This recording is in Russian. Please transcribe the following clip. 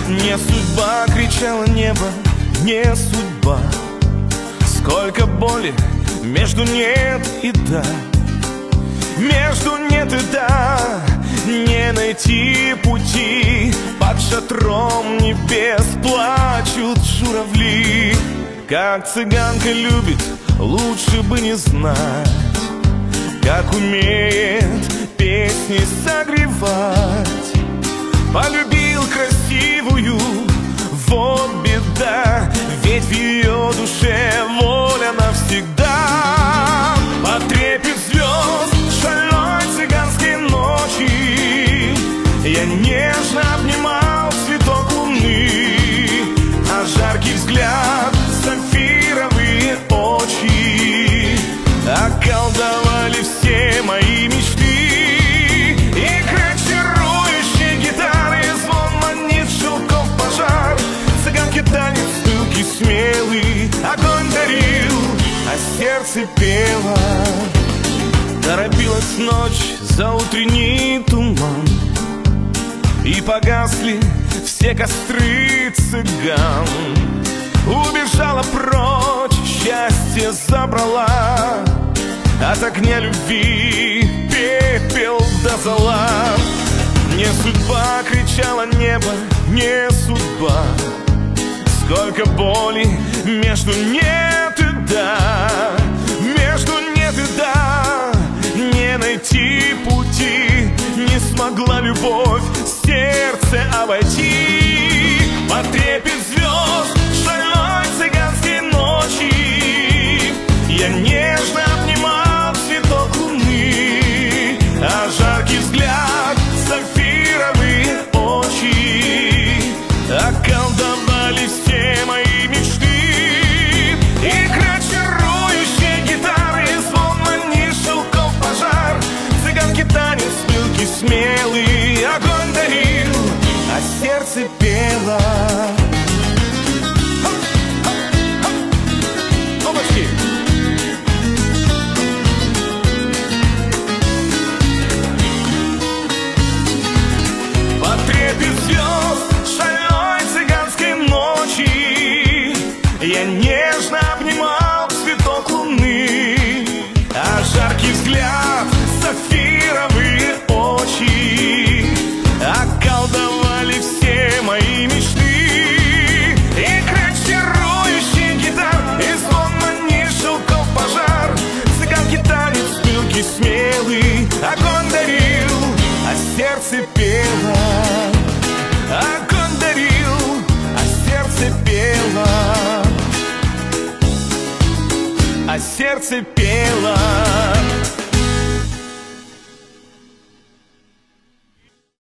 Не судьба, кричало небо, не судьба. Сколько боли между нет и да, между нет и да. Не найти пути, под шатром небес плачут журавли. Как цыганка любит, лучше бы не знать, как умеет песни согревать. Полюбил красивую, вот беда, ведь в ее душе воля навсегда. Под трепет звезд шальной цыганской ночи я нежно обнимал цветок луны, а жаркий взгляд, сапфировые очи околдовали все мои мечты. Танец пылкий, смелый, огонь дарил, а сердце пело. Торопилась ночь за утренний туман, и погасли все костры цыган. Убежала прочь, счастье забрала, от огня любви пепел до зола. Не судьба, кричало небо, не судьба. Сколько боли между нет и да, между нет и да. Не найти пути, не смогла любовь сердце обойти. Под трепет звезд шальной цыганской ночи я нежно обнимал цветок луны, а жаркий взгляд, сапфировые очи околдовали все мои мечты. Игра чарующей гитары, звон манит шелков пожар. Цыганки танец пылкий, смелый, огонь дарил, а сердце пело. Опачки! Под трепет звезд шальной цыганской ночи я нежно обнимал цветок луны, а жаркий взгляд, сапфировые очи околдовали все мои мечты. Игра чарующий гитар, и звон манит шелков пожар. Цыганки танец пылкий, смелый, огонь дарил, а сердце пело. Огонь дарил, а сердце пело, а сердце пело.